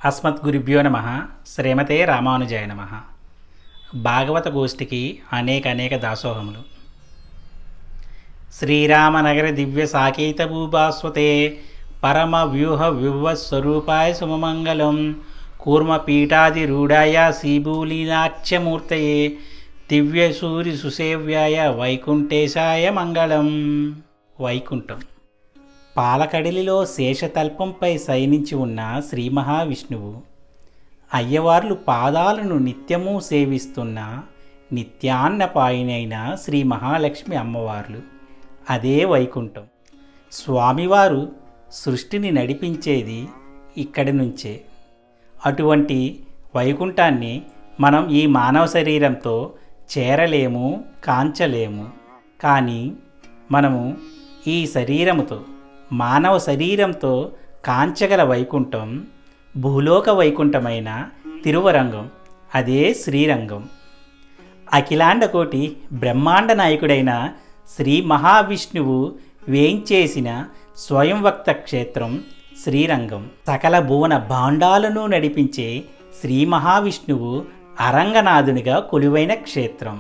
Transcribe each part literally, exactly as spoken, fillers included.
అస్మద్గురుభ్యో నమః. శ్రీమతే రామానుజాయ నమః. భాగవత గోష్ఠికి అనేక అనేక దాసోహములు. శ్రీరామనగర దివ్య సాకేత భూభాస్వతే పరమ వ్యూహ వివ్వస్వరూపాయ సుమమంగళం కూర్మపీఠాదిరూఢాయ శ్రీభూలీలాఖ్యమూర్తయే దివ్య సూరి సుసేవ్యాయ వైకుంఠేశాయ మంగళం. వైకుంఠం పాలకడలిలో శేషతల్పంపై శయనించి ఉన్న శ్రీ మహావిష్ణువు, అయ్యవార్లు పాదాలను నిత్యము సేవిస్తున్న నిత్యాన్నపాయినైన శ్రీ మహాలక్ష్మి అమ్మవార్లు, అదే వైకుంఠం. స్వామివారు సృష్టిని నడిపించేది ఇక్కడి నుంచే. అటువంటి వైకుంఠాన్ని మనం ఈ మానవ శరీరంతో చేరలేము, కాంచలేము. కానీ మనము ఈ శరీరముతో, మానవ శరీరంతో కాంచగల వైకుంఠం భూలోక వైకుంఠమైన తిరువరంగం, అదే శ్రీరంగం. అఖిలాండకోటి బ్రహ్మాండ నాయకుడైన శ్రీ మహావిష్ణువు వేంచేసిన స్వయంవక్త క్షేత్రం శ్రీరంగం. సకల భువన భాండాలను నడిపించే శ్రీ మహావిష్ణువు అరంగనాథునిగా కొలువైన క్షేత్రం.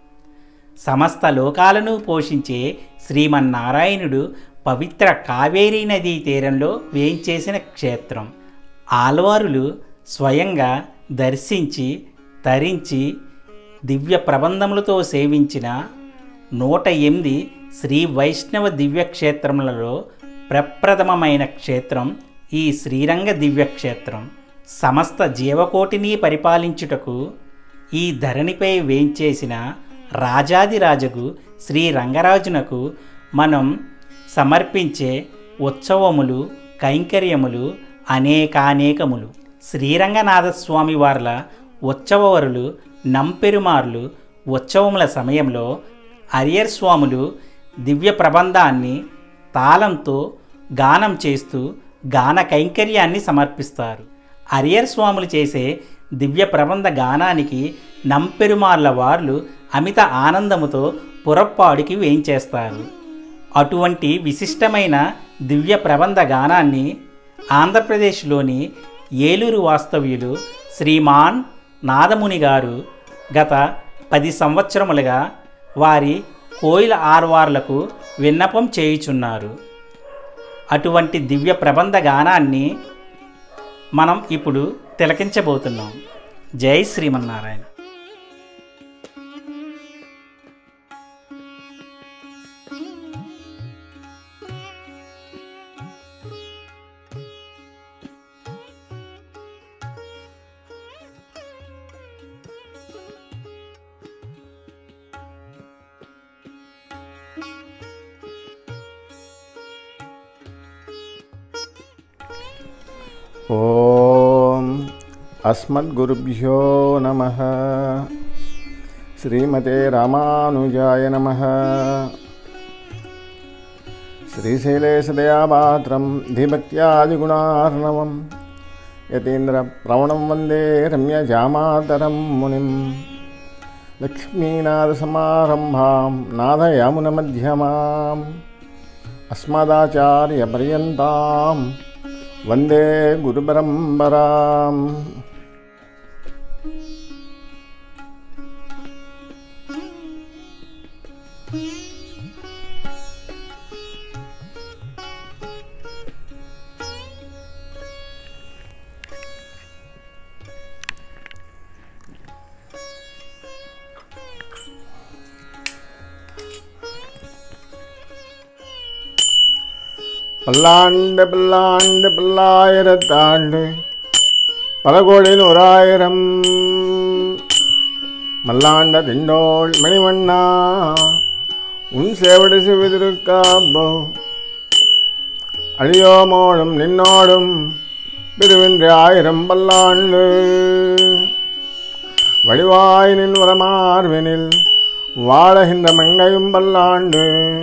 సమస్త లోకాలను పోషించే శ్రీమన్నారాయణుడు పవిత్ర కావేరీ నదీ తీరంలో వేంచేసిన క్షేత్రం. ఆల్వారులు స్వయంగా దర్శించి తరించి దివ్య ప్రబంధములతో సేవించిన నూట ఎనిమిది శ్రీ వైష్ణవ దివ్యక్షేత్రములలో ప్రప్రథమమైన క్షేత్రం ఈ శ్రీరంగ దివ్యక్షేత్రం. సమస్త జీవకోటిని పరిపాలించుటకు ఈ ధరణిపై వేంచేసిన రాజాదిరాజగు శ్రీ రంగరాజునకు మనం సమర్పించే ఉత్సవములు, కైంకర్యములు అనేకానేకములు. శ్రీరంగనాథస్వామి వార్ల ఉత్సవవరులు నంపెరుమార్లు ఉత్సవముల సమయంలో అరియర్ స్వాములు దివ్య ప్రబంధాన్ని తాళంతో గానం చేస్తూ గాన కైంకర్యాన్ని సమర్పిస్తారు. అరియర్ స్వాములు చేసే దివ్య ప్రబంధ గానానికి నంపెరుమార్ల వార్లు అమిత ఆనందముతో పురప్పాడికి వేయించేస్తారు. అటువంటి విశిష్టమైన దివ్య ప్రబంధ గానాన్ని ఆంధ్రప్రదేశ్లోని ఏలూరు వాస్తవ్యులు శ్రీమాన్ నాదముని గారు గత పది సంవత్సరములుగా వారి కోయిల ఆర్వార్లకు విన్నపం చేయుచున్నారు. అటువంటి దివ్య ప్రబంధ గానాన్ని మనం ఇప్పుడు తిలకించబోతున్నాం. జై శ్రీమన్నారాయణ. ఓం అస్మద్గురుభ్యో నమః. శ్రీమతే రామానుజాయ నమః. శ్రీశైలేశదయాపాత్రం ధీభక్త్యాదిగుణార్ణవం యతీంద్ర ప్రవణం వందే రమ్యజామాతరం మునిం. లక్ష్మీనాథసమారంభాం నాథయామునమధ్యమాం అస్మదాచార్యపర్యంతాం వందే గురుపరంపరాం. பல்லாண்டு பல்லாண்டு பல்லாயிரத்தாண்டு பல கோடி நூறாயிரம் மல்லாண்ட திண்டோள் மணிவண்ணா உன் சேவடி சிவிதிருக்காப்போ அழியோமோடும் நின்னோடும் பிரிவின்றி ஆயிரம் பல்லாண்டு வடிவாய் நின் வரமார்வினில் வாழகின்ற மங்கையும் பல்லாண்டு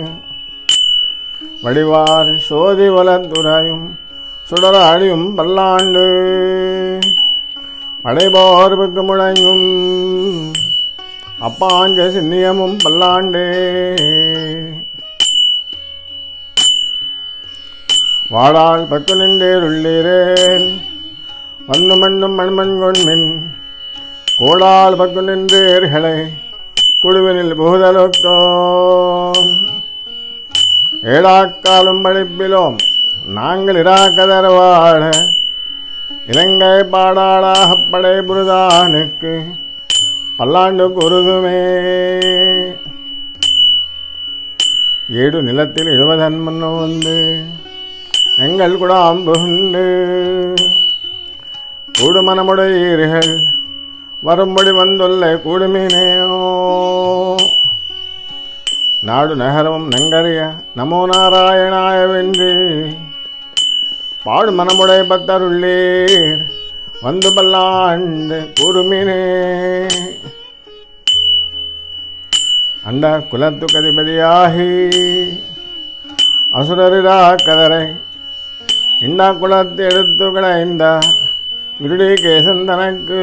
வடிவார் சோதி வளத்துறையும் சுடராடியும் பல்லாண்டு படைபோர்வுக்கு முழங்கும் அப்பாஞ்ச சின்னியமும் பல்லாண்டே. வாடால் பக்கு நின்றேருள்ளீரேல் வந்து மண்ணும் மண்மண்கொண்மின் கோடால் பக்கு நின்றீர்களை குழுவினில் புகுதலுக்கோ ஏழாக்காலும் படிப்பிலோம் நாங்கள் இராக்கதர்வாழ இலங்கை பாடாளாகப் படை புரிதானுக்கு பல்லாண்டு குருதுமே. ஏடு நிலத்தில் எழுவதன் முன்னு வந்து எங்கள் குடாம்புண்டு கூடுமனமுடையீர்கள் வரும்படி வந்துள்ள கூடுமீனேயோ. நாடு நகரமும் நெங்கறிய நமோ நாராயணாய வென்று பாடு மனமுடைய பத்தருள்ளீர் வந்து பல்லாண்டு கூடுமீனே. அண்ட குலத்து கதிபதியாகி அசுரரிரா கதரை இண்டா குலத்தை எடுத்து களைந்த விருடி கேசன் தனக்கு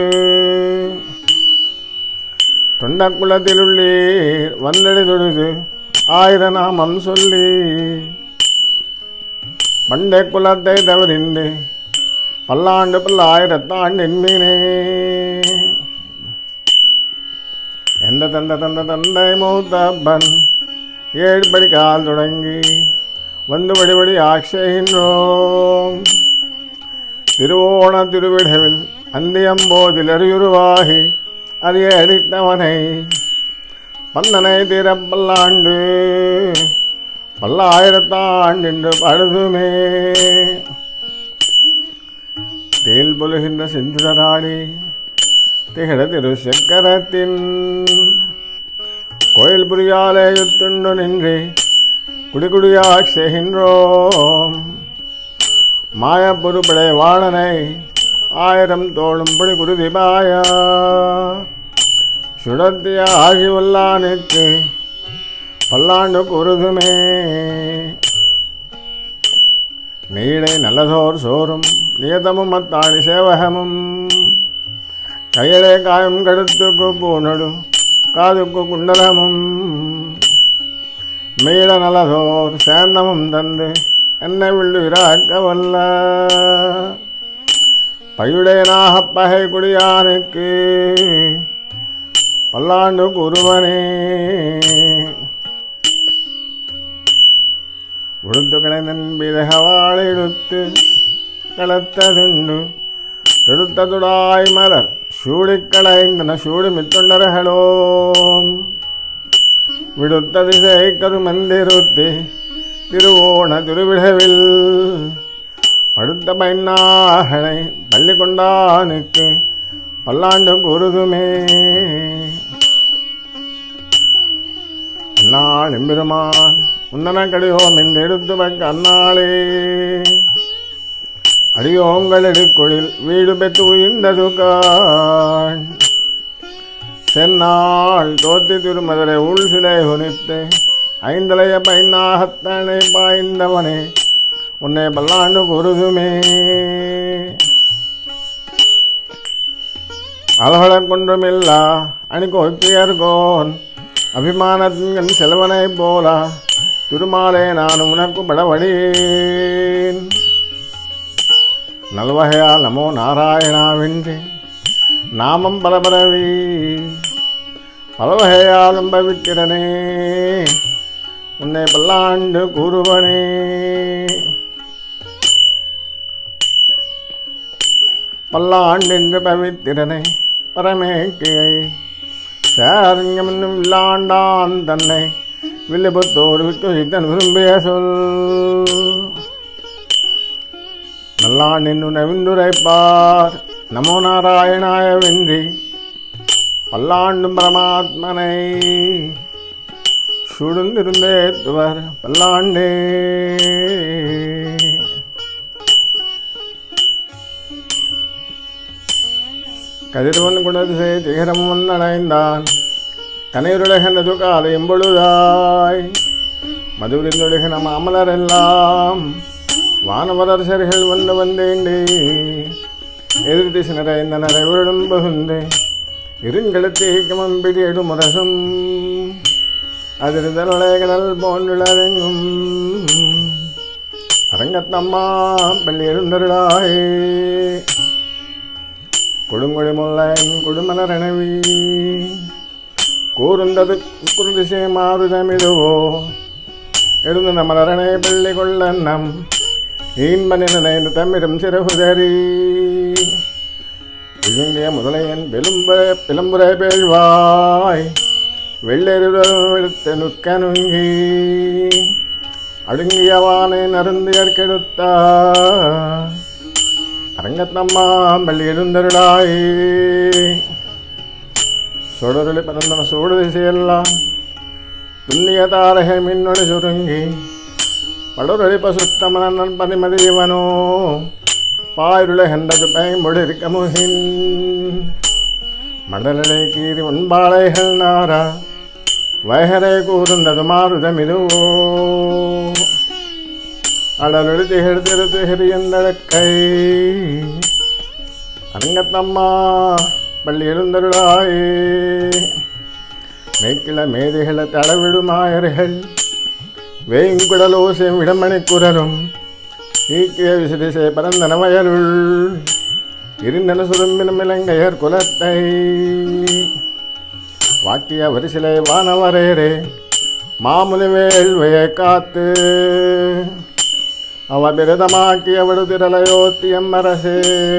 தொண்ட குலத்தில் உள்ளீர் வந்தடி தொழுது ஆயிர நாமம் சொல்லி பண்டை குலத்தை தவறிந்து பல்லாண்டு பல்லாயிரத்தாண்டின் மீனே. எந்த தந்த தந்த தந்தை மூத்தப்பன் ஏழு படி கால் தொடங்கி வந்து வழிபடி ஆட்சேகின்றோம். திருவோண திருவிடவில் அந்தியம்போதில் அறியுருவாகி அறிய அடித்தவனை பந்தனை தீரப்பல்லாண்டு பல்லாயிரத்தாண்டு பழுதுமே. தேல் பொழுகின்ற செஞ்சுடராடி திகழ திரு சக்கரத்தின் கோயில் புரியாலே யுத்துண்டு நின்று குடிகுடியாக செய்கின்றோம். மாய பொறுப்படை வாழனை ஆயிரம் தோளும் படி குருதிபாயா சுடத்திய ஆகி வல்லானுக்கு பல்லாண்டு குருதுமே. நீடை நல்லதோர் சோறும் நியதமும் அத்தாணி சேவகமும் கையடை காயம் கடுத்துக்கு பூனடு காதுக்கு குண்டலமும் மீட நல்லதோர் சேந்தமும் தந்து என்னை விழுவிராக்க வல்ல பயுடையனாக பகை குடியானுக்கு பல்லாண்டு குருவனே. உடுத்து கலைந்தன் பிதகவாளை எடுத்து களத்ததுண்டு தெடுத்ததுடாய் மலர் சூடி களைந்தன சூடி மித்துண்டர்களோம் விடுத்த திசை கருமந்திருத்தி திருவோண திருவிழவில் படுத்த பைன்னாகனை பள்ளி கொண்டானுக்கு பல்லாண்டு குருதுமே. அந்நாள் எம்பெருமான் உந்தன கடியோம் என்று எடுத்து வைக்க அந்நாளே அடியோங்கள் எடுக்கொழில் வீடு பெற்று உயிர்ந்தது காண் செந்நாள் தோத்தி திருமதுரை உள் சிலை குனித்து ஐந்தலைய பைன்னாகத்தனை பாய்ந்தவனே உன்னை பல்லாண்டு குருதுமே. அலகல கொன்றுமில்லா அணிகோத்தியர்கோன் அபிமானத்தின் செல்வனை போலா திருமாலே நான் உனக்கு படவடேன். நல்வகையால் நமோ நாராயணாவென்று நாமம் பலபரவி பலவகையாலும் பவித்திரனே உன்னை பல்லாண்டு கூறுவனே. பல்லாண்டென்று பவித்திரனை பரமேக்கியை சாரண்யமென்னும் வில்லாண்டான் தன்னை வில்லுபுத்தோடு விட்டுதன் விரும்பிய சொல் நல்லாண்டின் நவிந்துரைப்பார் நமோ நாராயணாய வென்றி பல்லாண்டும் பரமாத்மனை சுடுந்திருந்தேத்துவர் பல்லாண்டே. கதிர்வன் குணதிசை திகரம் வந்தடைந்தான் கனையுருளகனது காலை எம்பொழுதாய் மதுரிந்துலகின மாமலரெல்லாம் வானவரசர்கள் வந்து வந்தேண்டே எதிர் திசை நிறைந்த நிறைவிடம் புகுந்து இருங்கெழுத்தேக்கமும் பிடியடு முரசும் அதிர்தலைகடல் போன்றுளரெங்கும் அரங்கத்தம்மா பள்ளி எழுந்தருளாயே. கொடுங்கொழி முல்லையன் கொடுமலரணவி கூர்ந்தது குருதிசை மாறுதமிழுவோ எழுந்து நமலரணை பிள்ளை கொள்ளன்னம் ஈன்பனினைந்து தம்மிடம் சிறகுதறி இழுங்கிய முதலையன் பெலும்புற பிளம்புரை பேழ்வாய் வெள்ளெருத்த நுட்க நுங்கி அடுங்கியவானை நருந்தியற்கெடுத்த அரங்கத்தம்மா பள்ளி எழுந்தருளாய் சுடருளி பரந்தன சூடு திசையெல்லாம் துண்ணிய தாரகை மின்னொளி சுருங்கி படுரொளி பசுத்தமனன் பதிமதியவனோ பாயிருளை கண்டது பயம்பொழிருக்க முகின் மடலை கீறி உண்பாளைகள் நாரா வயகரை கூர்ந்தது மாறுதமிதுவோ அடலொளி திகழ் திரு திகரியந்தழக்கை அரங்கத்தம்மா பள்ளி எழுந்தருளாயே மேற்கிள மேதைகளை தளவிடுமாயர்கள் வேங்குடலோசை விடமணி குரலும் ஈக்கிய விசிறிசை பரந்தன வயலுள் இருந்தன சுரும்பினும் இலங்கையர் குலத்தை வாக்கிய வரிசிலை வானவரேரே மாமுனி வேள்வையை காத்து அவ பிரதமாக்கிய விடுதிரலையோத்தியம் அரசே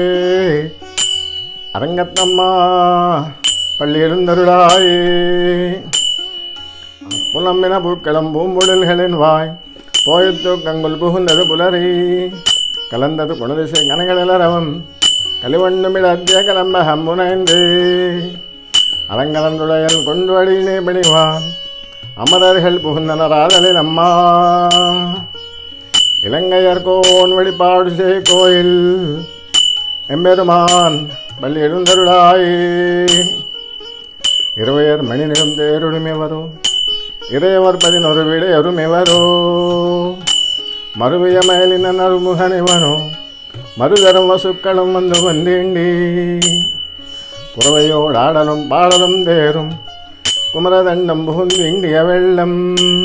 அரங்கத்தம்மா பள்ளி எழுந்தருளாயே புலம்பின புட்களம் பூம்புடல்களின் வாய் போயத்து கங்குல் புகுந்தது புலரி கலந்தது குணதிசை கனகளிலரவம் கலிவண்ணுமிடத்திய கலம்பகம் முனைந்து அரங்கலந்துடையல் கொண்டு அடியினை பணிவான் அமரர்கள் புகுந்தனர் ஆதலில் அம்மா இலங்கையர் கோன் வழிபாடு செய் கோயில் எம்பெருமான் பள்ளி எழுந்தருளாயே இருவையர் மணி நிறம் தேருடுமே வரும் இறையவர் பதினொரு வீடு அருமெவரோ மறுவிய மயலின அருமுகனிவனோ மறுதரும் வசுக்களும் வந்து வந்தேண்டி புறவையோடு ஆடலும் பாடலும் தேரும் குமரதண்டம் புகுந்து இண்டிய வெள்ளம்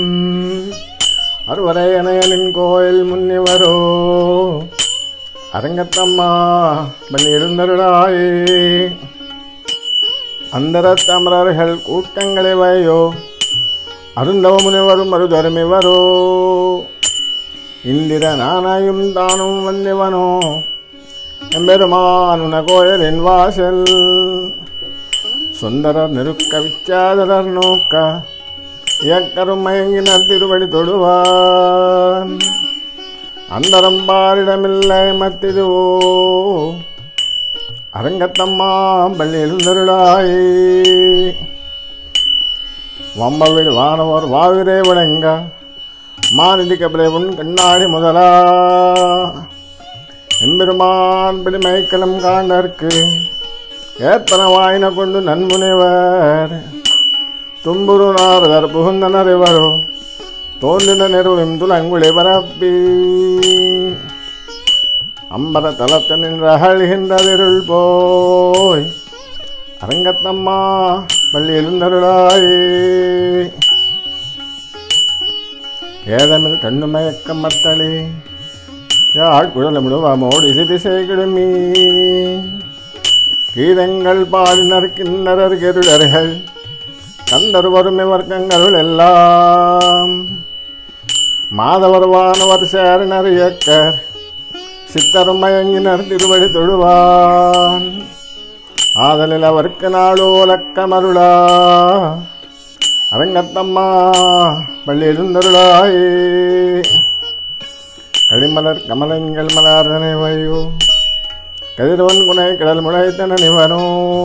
அறுவரை அணையனின் கோயில் முன்னிவரோ அரங்கத்தம்மா பள்ளி எழுந்தருளாயே அந்தரத்தமரர்கள் கூட்டங்களை வையோ அருந்தவமுனிவரும் மறுதருமிவரோ இந்திர நானாயும் தானும் வந்திவனோ எம்பெருமானுன கோயிலின் வாசல் சுந்தரர் நெருக்க விச்சாதரர் நோக்க இயக்கரும் மயங்கினர் திருவடி தொடுவான் அந்தரம் பாரிடமில்லை மத்திதுவோ அரங்கத்தம்மா பள்ளி எழுந்தருளாயே வம்ப வீடு வானவர் வாவிரே விளங்க மாநிதி கபிலை உன் கண்ணாடி முதலா எம்பெருமான் பிடிமைக்களம் காண்டற்கு ஏற்பன வாயின கொண்டு நன்முனைவர் தும்புரு நாரதர் புகுந்தனர் இவரோ தோன்றின நெருவும் துலங்குளி பரப்பி அம்பர தலத்த நின்று அகழ்கின்றதிருள் போய் அரங்கத்தம்மா பள்ளி எழுந்தருளாயே ஏதமில் கண்ணு மயக்கம் மத்தளி யாழ் குழலமிடுவாமோடு இசை திசை கிடுமி கீதங்கள் பாடினர் கிண்ணறர் கெருடர்கள் கந்தர் வறுமை வர்க்கங்கள் எல்லாம் மாதவர் வானவர் சேரனர் இயக்கர் சித்தரும் மயங்கினர் திருவடி தொழுவான் ஆதலில் அவருக்கு நாளோலக்கமருளா அரங்கத்தம்மா பள்ளி எழுந்தருளாயே களிமலர் கமலங்கள் மலர்தனை வையோ கதிரவன் குணை கடல் முளைத்தன நிவனோ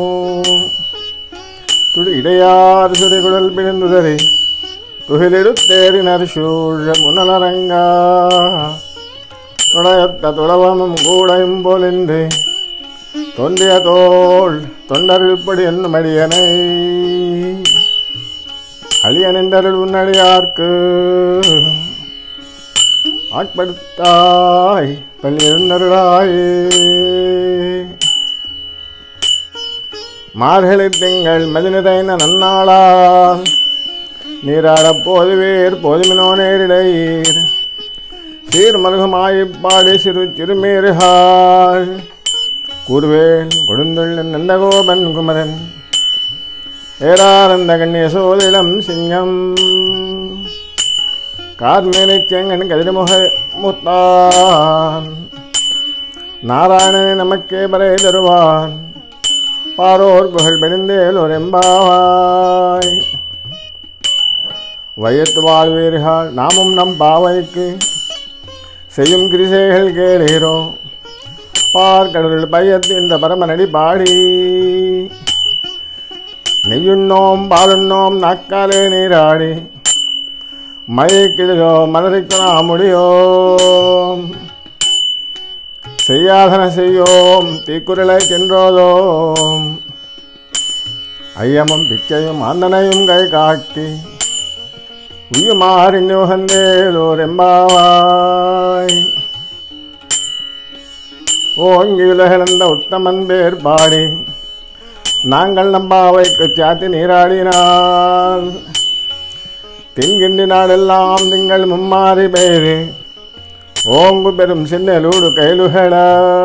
துடி இடையார் சுரிகுழல் பிழிந்துதறி துகிலெடுத்தேறினர் சூழ முனலரங்கா துடையத்த துளவமும் கூடையும் போலின்று தொண்டிய தோள் தொண்டருள்படி என்னும் அடியனை அழியனின்றருள் உன்னடியார்க்கு ஆட்படுத்தாய் பள்ளி எழுந்தருளாயே மார்கழி திங்கள் மதினிதைன நன்னாளால் நீராடப் போதுவேர் போதுமினோ நேரிடையீர் சீர்மருகமாயிப்பாடி சிறு சிறுமேறுகாள் கூர்வேல் கொடுந்துள்ள நந்தகோபன் குமரன் ஏரானந்த கண்ணிய சோதிடம் சிங்கம் கார்மேனை செங்கன் கதிர்முக முத்தான் நாராயணனை நமக்கே பறை தருவான் பாரோர் புகழ் பெருந்தேலோர் எம்பாவாய். வயத்து வாழ்வீர்கள் நாமும் நம் பாவைக்கு செய்யும் கிரிசைகள் கேளீரோ பார்க்கடல் பயத்து இந்த பரமநடி பாடி நெய்யுண்ணோம் பாலுண்ணோம் நாக்காலே நீராடி மயக்கிடுதோ மலரைக்கு நாம் முடியோம் செய்யாதன செய்யோம் தீக்குறளை சென்றோதோம் ஐயமும் பிச்சையும் ஆந்தனையும் கை காட்டி உயுமாறின் உகந்தேலோர் எம்பாவாய். ஓங்கி உலகிழந்த உத்தமன் பேர் பாடி நாங்கள் நம்பாவைக்கு சாத்தி நீராடினால் திங்கிண்டி நாடெல்லாம் திங்கள் மும்மாறி பெயரு ஓங்கு பெரும் சின்னலூடு கைலுகள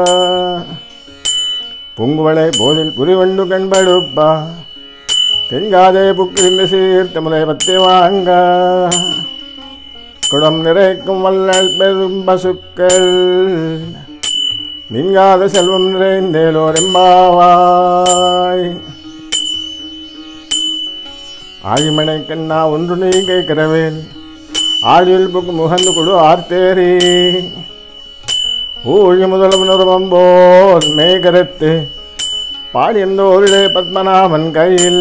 புங்குவளை போதில் புரிவண்டு கண்படுப்பா தெங்காதே புக்கிருந்து சீர்த்த முறை பத்தி வாங்க குடம் நிறைக்கும் வல்லல் பெரும் பசுக்கள் நீங்காத செல்வம் நிறைந்தேலோர் எம்பாவாய். ஆழிமனை கண்ணா ஒன்று நீ கேட்கிறவேன் ஆழியில் புக்கு முகந்து கொடு ஆர்த்தேரி ஊழி முதல்வனுருவம் போல் மேகரத்து பாடி எந்தோரிலே பத்மநாபன் கையில்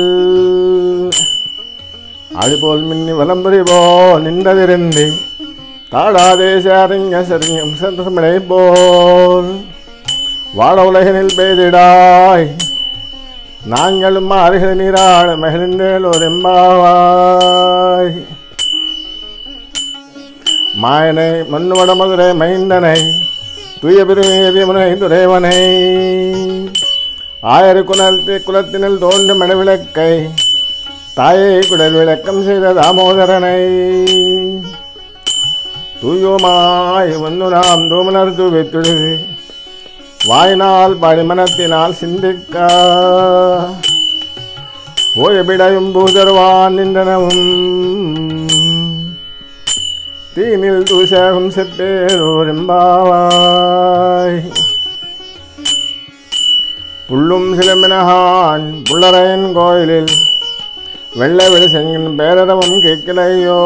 ஆழிபோல் மின்னி வலம்புரி போல் நின்றதிருந்து தாடாதே சாரிங்க சரிங்கம் சந்தமடை போல் வாழ உலகினில் பெய்திடாய் நாங்களும் மாறுகள் நீராட மகிழ்ந்தேலோர் எம்பாவாய். மாயனை மண்ணுவட மதுரை மைந்தனை தூய பெருமேதியமனை துறைவனை ஆயிர குலத்து குலத்தினில் தோன்றும் மணவிளக்கை தாயை குடல் விளக்கம் செய்த தாமோதரனை தூயோமாய் வந்து நாம் தூமனர் தூவித்துடுது வாயினால் பாடி மனத்தினால் சிந்திக்க போய விடையும் பூதர்வான் நின்றனவும் தீனில் தூசகம் செப்பேரோர் எம்பாவாய். புள்ளும் சிலம்பினகான் புள்ளரையன் கோயிலில் வெள்ள வெளி செங்கின் பேரரவம் கேட்கலையோ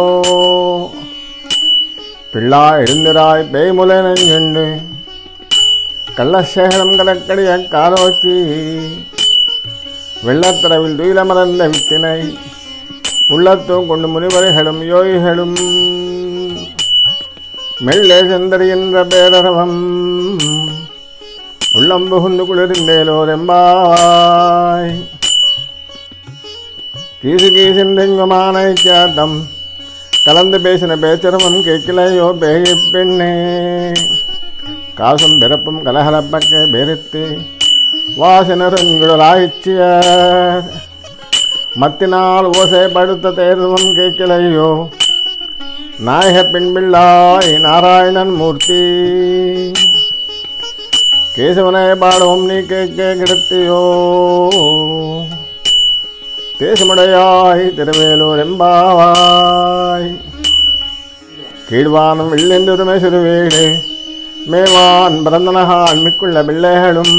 பிள்ளா எழுந்திராய் பேய்முலை நெஞ்செண்டு கள்ளசேகரம் கடற்கடிய காரோச்சி வெள்ளத்தரவில் துயிலமர்ந்த வித்தினை உள்ளத்தும் கொண்டு முனிவரைகளும் யோகிகளும் மெல்லே செந்தறிகின்ற பேரரவம் உள்ளம் புகுந்து குளிர்ந்தேலோர் எம்பாவாய். கீசு கீசின்றெங்குமானை சாட்டம் கலந்து பேசின பேச்சரவம் கேட்கலையோ பேய பெண்ணே காசும் பிறப்பும் கலகலப்பக்க பெருத்து வாசனருங்குழலாய்ச்சியர் மத்தினால் ஓசை படுத்த தேர்தவம் கேட்கலையோ நாயக பெண்பிள்ளாய் நாராயணன் மூர்த்தி கேசவனை பாடவும் நீ கேட்க கிடத்தியோ தேசமுடையாய் திருவேலூர் எம்பாவாய். கீழ்வானம் வெள்ளென்றுமே சிறுவேடு மேவான் பிறந்தனகான் மிக்குள்ள பிள்ளைகளும்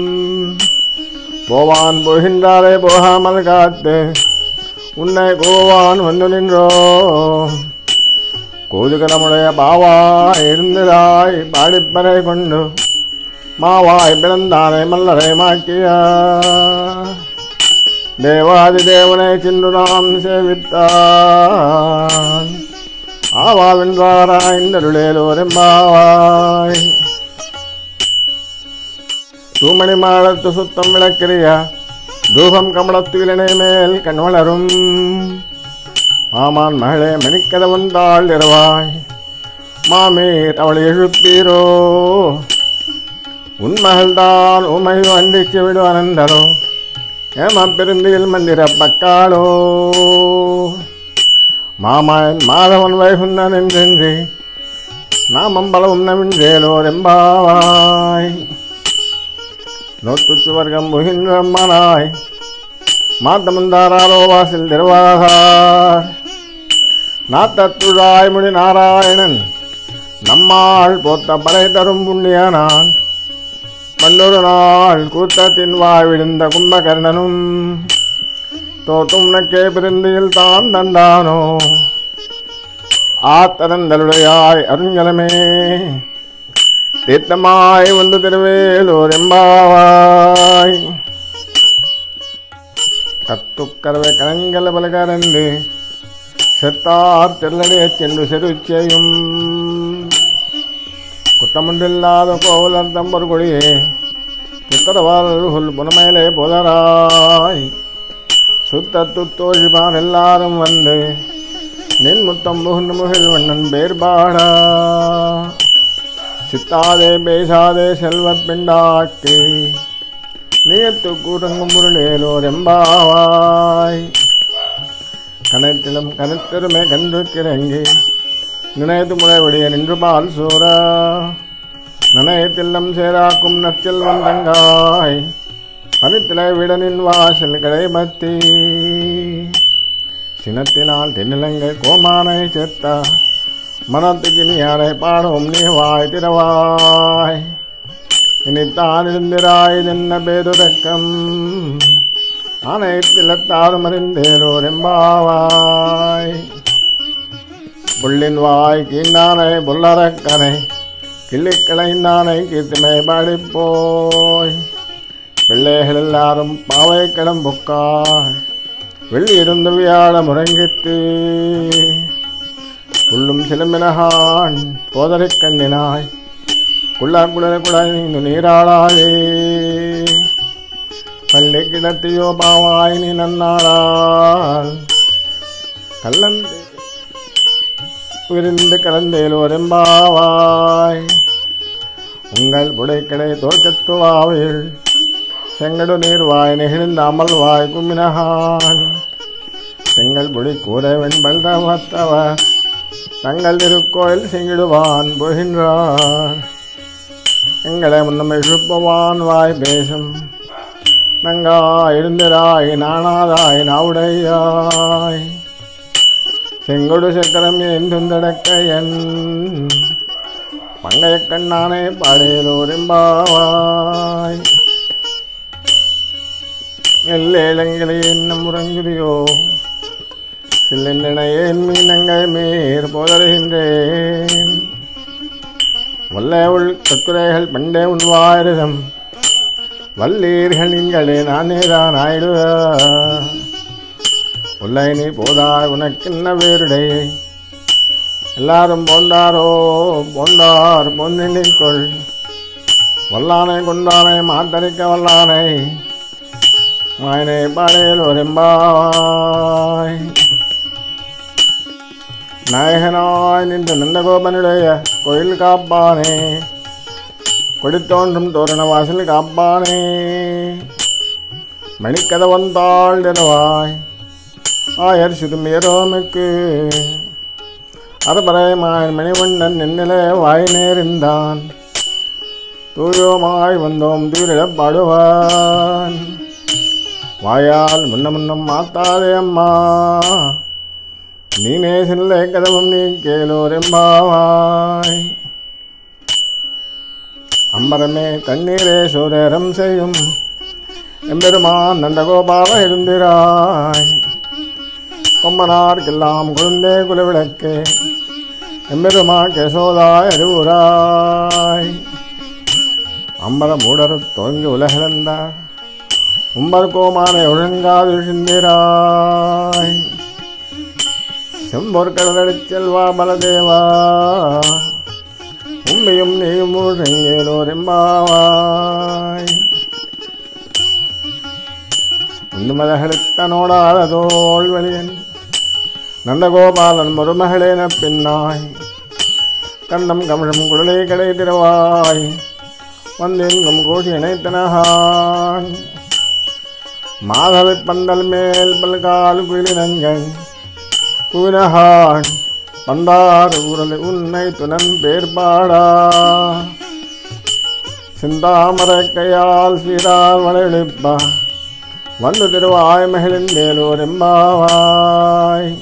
போவான் போகின்றாரே போகாமல் காத்து உன்னை கோவான் வந்து நின்றோ கோதுகரமுடைய பாவாய் இருந்ததாய் பாடிப்பறை கொண்டு மாவாய் பிறந்தானை மல்லரை மாக்கிய தேவாதி தேவனை சென்று நாம் சேவித்தான் ஆவாவென்றாராய் இந்தருளேலோர் எம்பாவாய். தூமணி மாடத்து சுத்தம் விளக்கிறியா தூபம் கமலத்து இளனை மேல் கண் வளரும் மாமான் மகளே மணிக்கத வந்தாள் இரவாய் மாமீர் அவளை எழுப்பீரோ உன் மகள்தான் உமை வண்டிச்சு விடுவானந்தரோ ஏமா பெருந்தியில் மந்திர பக்காளோ மாமன் மாதவன் வைகுந்தன் என்றென்றே நாமம் பலவும் நவின்றேலோர் எம்பாவாய். நோத்துச்சு வர்க்கம் புகின்றம்மனாய் மாத்தமுந்தாரோ வாசில் திருவாகார் நாத்தத்துழாய் முடி நாராயணன் நம்மாள் போத்த பறை தரும் புண்ணியனான் பல்லொரு நாள் கூத்தத்தின் வாய்விழுந்த கும்பகர்ணனும் தோத்தும் நக்கே பிரிந்தியில் தான் தந்தானோ ஆத்தரந்தலுடையாய் அருஞ்சலமே தீர்த்தமாய் வந்து திருவேலூர் எம்பாவாய் கத்துக்கரவை கரங்கல பலகரந்து செத்தார் திருளடைய சென்று செருச்செய்யும் குத்தமுண்டில்லாத கோவலர் தம்பர் கொடியே புத்தரவாள் புனமேலே புலராய் சுத்தத்துத்தோழிபார் எல்லாரும் வந்து நின் முத்தம் புகுந்து முகில் வண்ணன் பேர்பாடா சித்தாதே பேசாதே செல்வத் பிண்டாக்கி நீயத்து கூறங்கும் முருளேலோர் எம்பாவாய் கணத்திலும் கனத்தருமே கன்று கிறங்கி நினைத்து முளைவடிய நின்று பால் சூற நனையத்தில்லம் சேராக்கும் நச்சல் வந்தங்காய் பனித்திலை விடனின் வாசல் கடைபத்தி சினத்தினால் தென்னிலங்கை கோமானை செத்தா மனத்துக்கு நீ யாரை பாடும் நீ வாய் திறவாய் இனித்தான் இருந்திராய் என்ன பேருதக்கம் ஆனைத்திலத்தாரும் அறிந்தேலோர் எம்பாவாய் புள்ளின் வாய் கீண்டானை புல்லறக்கனை கிள்ளிக்களைந்தானை கீர்த்திமை பாடிப்போய் பிள்ளைகள் எல்லாரும் பாவை கடம் புக்காள் வெள்ளி இருந்து வியாழ முறங்கித்து புள்ளும் சிலம்பினகான் போதரை கண்ணினாய் குள்ளா குளர குழாய் நீராளாயே பள்ளி கிடத்தியோ பாவாய் நீ நன்னாளால் கல்லந்து விருந்து கலந்தேலோர் எம்பாவாய் உங்கள் புடைக்கடை தோற்கத்துவாவில் செங்கடு நீர்வாய் நெகிழ்ந்த அமல்வாய் குமினகான் செங்கல் புடி கூரை வெண்பல் தவத்தவர் தங்கள் திருக்கோயில் செங்கிடுவான் புகின்றார் எங்களை முன்னம் எழுப்பவான் வாய் பேசும் நங்கா எழுந்திராய் நாணாதாய் நாவுடையாய் செங்கொடு சக்கரம் ஏந்துந்தடக்கையன் பங்கைய கண்ணானே பாடேலோர் எம்பாவாய் எல்லேலங்களை என்ன முறங்குதியோ சில்லென்ன ஏன் மீனங்கை மேற் போதருகின்றேன் வல்ல உள் கற்குறைகள் பண்டே உன்வாரிதம் வல்லீர்கள் நீங்களே நானேதான் ஆயிடுவ உள்ளை நீ போதாய் உனக்கென்ன வேறுடையை எல்லாரும் போந்தாரோ போந்தார் பொன்னிக்கொள் வல்லானை கொண்டானை மாத்தரிக்க வல்லானை மாயனை பாடேலோர் எம்பாவாய் நாயகனாய் நின்று நந்தகோபனுடைய கோயில் காப்பானே கொடித்தோன்றும் தோரண வாசல் காப்பானே மணிக்கத வந்தாள் திறவாய் ஆயர் சிறுமியரோமுக்கு அறுபறை மாயன் மணிவண்ணன் நின்னிலே வாய் நேர்ந்தான் தூயோமாய் வந்தோம் தூரிடப் பாடுவான் வாயால் முன்ன முன்னம் மாத்தாதே அம்மா நீனே சில்லை கதவும் நீ கேளோர் எம்பாவாய் அம்பரமே தண்ணீரே சூரேரம் செய்யும் எம்பெருமான் நந்தகோபால இருந்திராய் கொம்பனார்க்கெல்லாம் குழந்தே குலவிளக்கே எம்பெருமா கேசோதாய் அறிவுராய் அம்பர மூடர் தோங்கி உலகிழந்த உம்பர் கோமானை ஒழுங்காது சிந்திராய் செம்பொர் கடலடிச் செல்வா பலதேவா உண்மையும் நீயும் முழங்கேலோர் எம்பாவாய் உண்டு மதகளுத்த நோடாத தோல்வலியன் நந்தகோபாலன் மருமகளேன பின்னாய் கண்டம் கமிழும் குழலை கடை திறவாய் வந்தெங்கும் கோடி இணைத்தனகான் மாதவி பந்தல் மேல் பல்கால் குயிலினங்கள் குவினகான் பந்தார் உரலை உன்னை துணன் பேர்பாடா சிந்தாமரைக்கையால் சீரார் வளையொலிப்ப வந்து திருவாய் மகிழ்ந்தேலூர் எம்பாவாய்.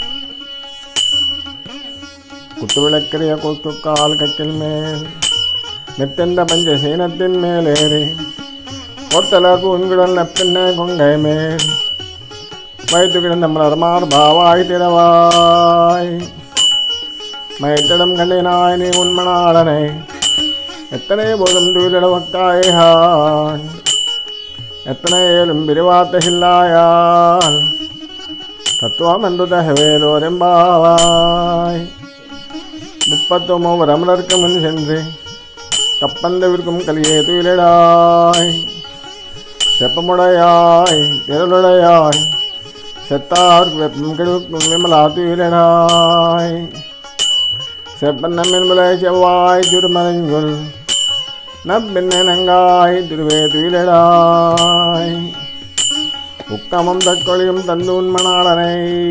குத்து விளக்கிறிய கூத்துக்கால் கக்கில் மேல் மெத்தெந்த பஞ்ச சீனத்தின் மேலேறி ஒத்தல கூங்குடல் நப்பின்ன கொங்கை மேல் வைத்து கிடந்த மலர்மார் பாவாய் திறவாய். மயத்திடம் கண்டினாய் நீ உண்மனாளனை எத்தனை போதும் துயிலிடவக்காயான் எத்தனை ஏழும் பிரிவாத்தகில்லாயால் தத்துவம் என்று தகவேலோரெம்பாவாய். முப்பத்து மூவர் அமரர்க்கு முன் சென்று கப்பந்தவிற்கும் கலியே துயிலிடாய். செப்பமுடையாய் திரளுடையாய் செத்தார்க்கு வெப்பம் கெடுக்கும் விமலா துயிலிடாய். செப்பன்னமின் முலை செவ்வாய் திருமறைங்குள் நப்பின்னங்காய் திருவே துயிலிடாய். உக்கமும் தற்கொலையும் தந்து உண்மனாளனை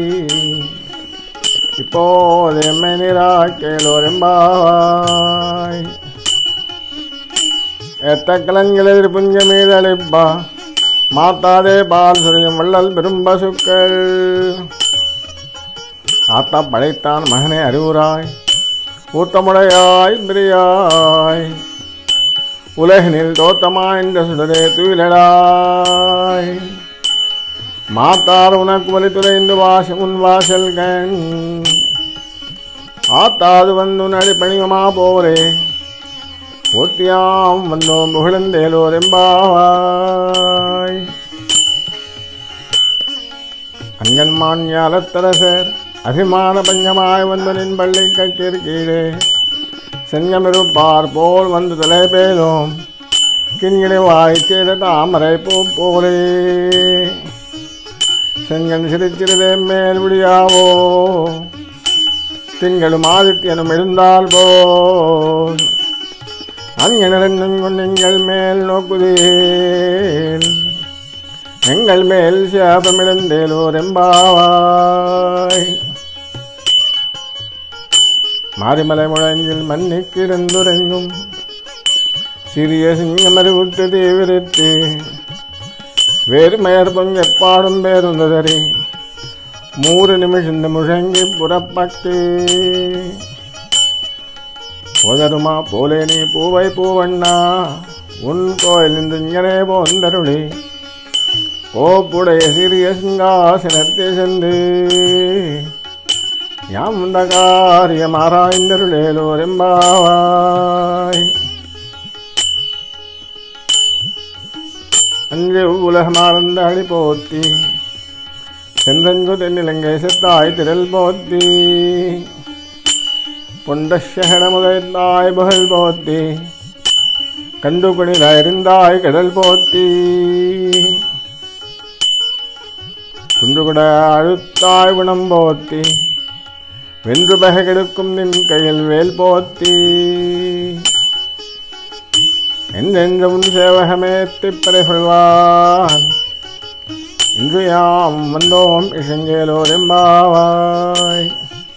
இப்போது எம்மை நீராக்கேலோரெம்பாவாய். எத்த கலன்களில் புஞ்ச மீதளிப்பா மாத்தாதே பால் சுரியும் வள்ளல் பெரும் பசுக்கள். ஆத்தா படைத்தான் மகனே அறிவுராய் ஊத்தமுடையாய் பிரியாய் உலகினில் தோத்தமாய்ந்த சுடரே துயிலடாய். மாத்தார் உனக்கு வலி துளைந்து வாச உன் வாசல் கண் ஆத்தாது வந்து நடி பணிவமா போரே போத்தியாம் வந்தோம் புகழந்தேலோர் எம்பாவாய். அங்கன்மான் ஞாலத்தரசர் அபிமான பஞ்சமாய் வந்து நின் பள்ளி கீழே செங்கமிருப்பார் போல் வந்து தலை பேலும் கிண்கிணி வாய் செய்த தாமரை பூ போலே. செங்கன் சிரிச்சிறுதே மேல் விடியாவோ திங்களும் ஆதித்யனும் எழுந்தால் போல் அங்கனிரண்டும் கொண்டெங்கள் மேல் நோக்குதேல் எங்கள் மேல் சாபமிழந்தேலோர் எம்பாவாய். மாரிமலை முழங்கில் மன்னிக்கு இருந்துரைங்கும் சிறிய சிங்கமறிவுத்து தீவிரித்து வேறு மயர் பொங்கெப்பாடும் பேருந்ததறி மூறு நிமிஷந்து முழங்கி புறப்பட்டு போதருமா போலே நீ பூவை பூவண்ணா உன் கோயில் நின்று இங்கனே போந்தருளி கோப்புடைய சிறிய சிங்காசனத்தை சென்று யாம் இந்த காரியம் ஆராய்ந்தருளேலோர் எம்பாவாய். அங்கே உலகமார்ந்த அழி போத்தி செந்தன்கு தென்னிலங்கை செத்தாய் திரள் போத்தி பொண்டஷகட முதலாய் புகழ் போத்தி கண்டு குணிலாயிருந்தாய் கடல் போத்தி குண்டுகுட அழுத்தாய் குணம் போத்தி வென்று பகெடுக்கும் நின் கையில் வேல் போத்தி என்றென்று உன் சேவகமேத்தி படைகொள்வான் இன்று யாம் வந்தோம் இசங்கேலோர் எம்பாவாய்.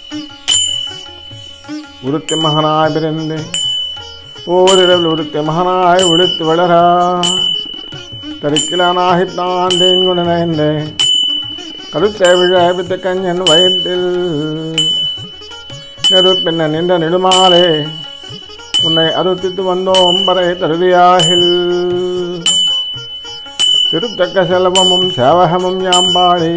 உருத்தி மகனாய் பிறந்து ஓரிரவில் உருத்தி மகனாய் உளுத்து வளரா தரிக்கிலானாகித்தான் தேன்குணனைந்து கருத்தை விழாபித்த கஞ்சன் வயத்தில் நெருப்பின்ன நின்ற நெடுமாலே உன்னை அறுத்தித்து வந்தோம் பறை தருதியாகில். திருத்தக்க செல்வமும் சேவகமும் யாம்பாடி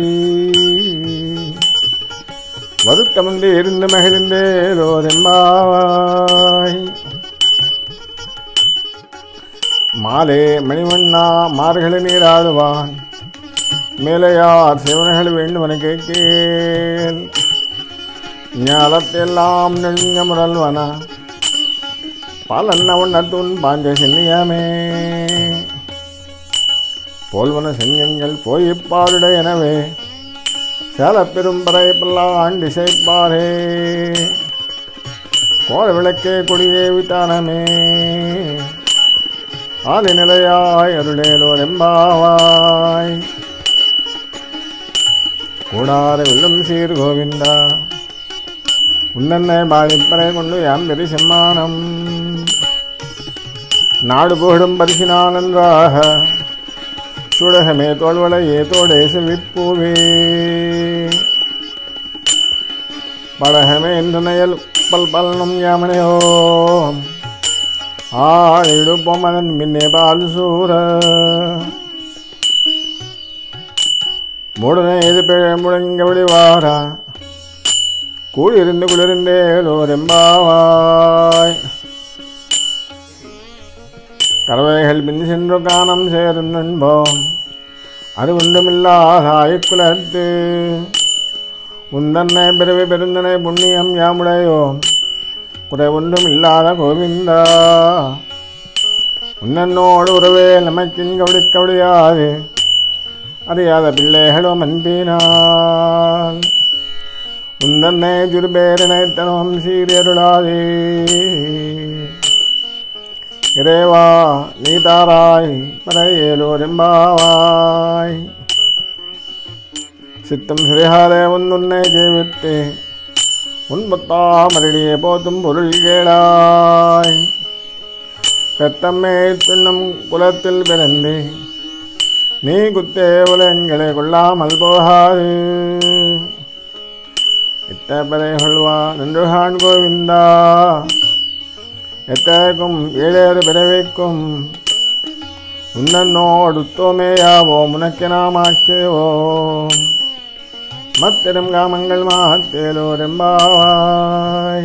வருத்தமந்து எரிந்து மகிழ்ந்தேலோர் எம்பாவாய். மாலே மணிவண்ணா மார்கழி நீராடுவான் மேலையார் சிவனைகள் வேண்டுவன கேட்கேன் ஞாலத்தெல்லாம் நெஞ்ச முரல்வன பாலன்ன உன்னத்துன் பாஞ்ச சென்னியாமே போல்வன செங்கங்கள் போயிப்பாருட எனவே சேலப்பெரும்பறை பல்லாண் திசைப்பாரே கோல விளக்கே கொடியே வித்தானமே ஆதி நிலையாய் அருளேலோர் எம்பாவாய். கூடார வெல்லும் சீர் கோவிந்தா உன்னன்னை பாடிப்பறை கொண்டு யாம் பெரி செம்மானம் நாடு போடும் பரிசினான் நன்றாக சுடகமே தோல்வளையே தோடே செவிப்பூவே படகமே என்று நயல் பல் பலனும் யாமனையோ ஆழிடுப்போம் அதன் மின்னே பால் சூர மூடனே இது பிழ முழங்க விழிவாரா கூடியிருந்து குளிர்ந்தேலோரெம்பாவாய் கறவைகள் பின் சென்று காணம் சேரும் நண்போம் அது ஒன்றுமில்லாதாய் குலத்து உந்தன்னை பிறவி பெருந்தனை புண்ணியம் யாமுடையோம் குறை ஒன்றும் இல்லாத கோவிந்தா உன்னோடு உறவே நமக்கின் கவடி கவடியாது அறியாத பிள்ளைகளும் அன்பினால் உந்தன்னை திருபேரனை தனம் சீரியருளாதே இறைவா நீ தாராய் பரையேலோரெம்பாவாய் சித்தம் சிறையாதே உன்னை ஜெயிவித்தே உன்பத்தாமரடியே போத்தும் பொருள் கேளாய் பெத்தம்மே துண்ணும் குலத்தில் பிறந்தே நீ குத்தே உலகங்களை கொள்ளாமல் போகாது இத்தப்பதை கொள்வா நன்று காண் கோவிந்தா எத்தேக்கும் ஏழேறு பிறவைக்கும் உன்னோடு தோமேயாவோம் உனக்கு நாம் ஆச்சேவோம் மத்திரம் காமங்கள் மாத்தேலோரெம்பாவாய்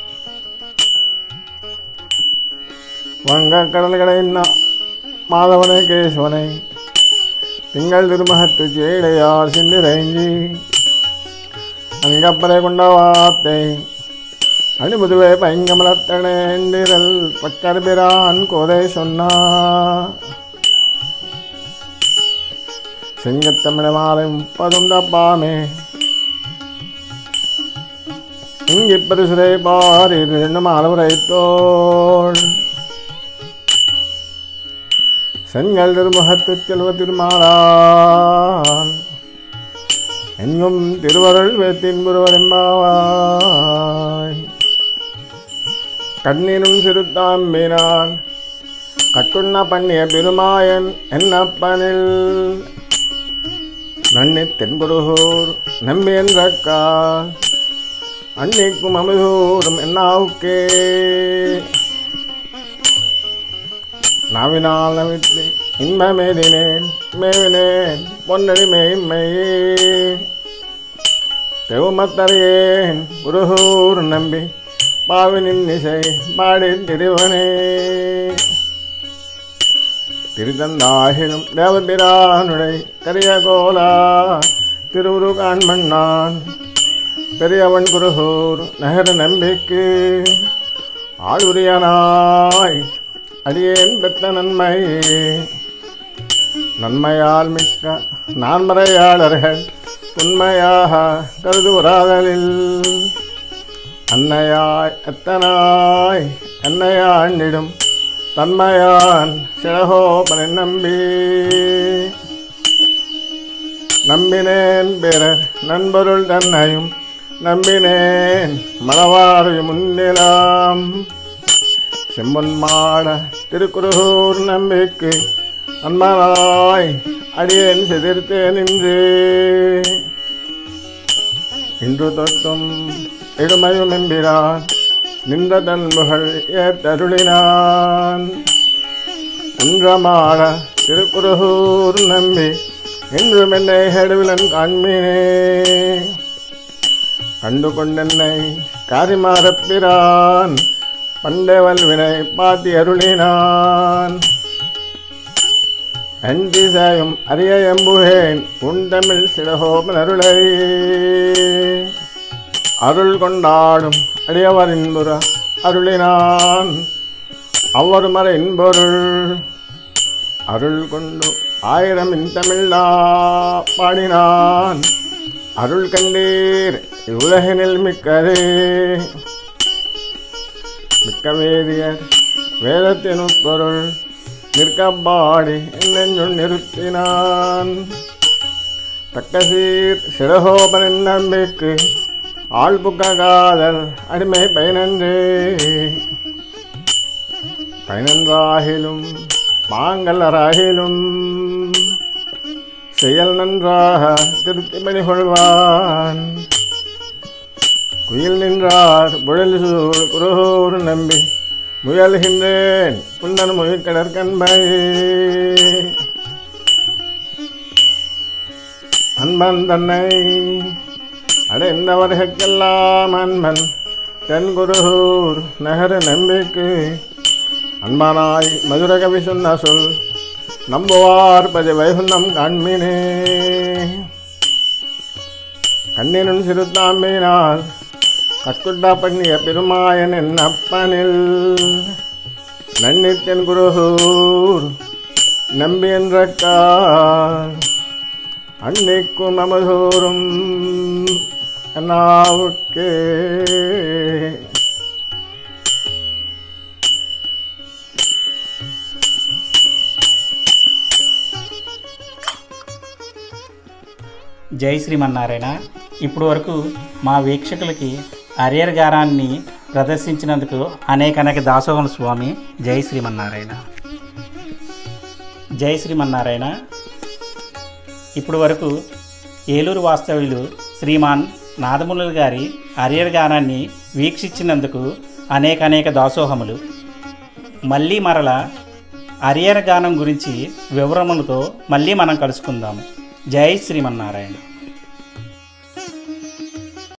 வங்க கடல்களை மாதவனை கேசவனை திங்கள் திருமகத்து சேடையார் சென்றிரைஞ்சி அங்கப்பறை கொண்ட வார்த்தை அணிமுதுவே பைங்கமலத்தனேந்திரல் பக்கர்பிரான் கோதை சொன்னா செங்கத்தமிழ மாலை முப்பதும் தப்பாமே இங்கிப்பது சிறை பாரி ரெண்டு மாலவுரைத்தோள் செங்கல் திருமுகத்து செல்வ திருமாலால் எங்கும் திருவருள் வேத்தின் குருவரெம்பாவாய் கண்ணீரும் சிறுத்தாம்பினான் கட்டுண்ண பண்ணிய பெருமாயன் என்னப்பனில் நன்னி தென்புருகூர் நம்பியன்றக்கா அன்னிக்கும் அமுதூரும் என்னாவுக்கே நாவினால் நவித்து இன்பமேதினேன் மேவினேன் பொன்னடி மேய்மையே தெவுமத்தரையேன் குருகூர் நம்பி பாவினின் இசை பாடி திருவனே திருத்தந்தாகிலும் தேவபிரானுடை கரிய கோலா திருவுரு காண்மண்ணான் பெரியவன் குருகூர் நகர நம்பிக்கு ஆளுரியனாய் அடியேன் பெற்ற நன்மை நன்மையால் மிக்க நான்மறையாளர்கள் உண்மையாக கருதுவராதலில் அன்னையாய் எத்தனாய் அன்னையாண்டிடும் தன்மையான் சிலகோபனை நம்பி நம்பினேன் பிறர் நண்பருள் தன்னையும் நம்பினேன் மலவாரையும் முன்னிலாம் செம்பொன் மாட திருக்குருகூர் நம்பிக்கு அன்மனாய் அடியேன் செதிர்த்தே நின்று இன்று தொட்டும் இடுமையும் எம்பிரான் நின்ற தன்முகள் ஏத்தருளினான் குன்றமாட திருக்குருகூர் நம்பி என்றும் என்னை ஹெடுவிலன் காண்மீனே கண்டு கொண்டென்னை காரிமாறப்பிரான் பண்டேவல் வினை பாத்தி அருளினான் அண்டிசாயும் அரிய எம்புகேன் உண்டமிழ் சிலகோபன் அருளை அருள் கொண்டாடும் அடியவர் இன்புற அருளினான் அவர் மறை இன்பொருள் அருள் கொண்டு ஆயிரம் இன்தமிழா பாடினான் அருள் கண்டீர் இவ்வுலகினில் மிக்கதே மிக்க வேதியர் வேதத்தின் உட்பொருள் நிற்கப்பாடி என்னென்னுள் நிறுத்தினான் தக்கசீர் சிறகோபனின் நம்பிக்கு ஆள்புக்க காதல் அடிமை பயனன்றே பயனன்றாகிலும் மாங்கலராகிலும் செயல் நன்றாக திருத்திமணி கொள்வான். குயில் நின்றார் புழல் சூழ் குரோர் நம்பி முயல்கின்றேன் புன்னன் முயல் கடற்கண்பை. அன்பன் தன்னை அடைந்தவர்கெல்லாம் அன்பன் தென் குருகூர் நகர நம்பிக்கை. அன்பனாய் மதுர கவி சொன்ன சொல் நம்புவார் பதி வைகுண்டம் காண்மினே. கண்ணினும் சிறுத்தாம்பினால் கற்குட்டா பண்ணிய பெருமாயன் என் அப்பனில் நன்னித்தன் குருகூர் நம்பி என்றக்கார். அன்னைக்கும் அமதோறும் அண்ணாவுக்கே. జై శ్రీమన్నారాయణ. ఇప్పుడు వరకు మా వీక్షకులకి అరియర్ గారాన్ని ప్రదర్శించినందుకు అనేక అనేక దాసోహం స్వామి. జై శ్రీమన్నారాయణ. జై శ్రీమన్నారాయణ. ఇప్పుడు వరకు ఏలూరు వాస్తవ్యులు శ్రీమాన్ నాదమునుల గారి అరియర్ గానాన్ని వీక్షించినందుకు అనేక అనేక దాసోహములు. మళ్ళీ మరల అరియర్ గానం గురించి వివరములతో మళ్ళీ మనం కలుసుకుందాము. జై శ్రీమన్నారాయణ.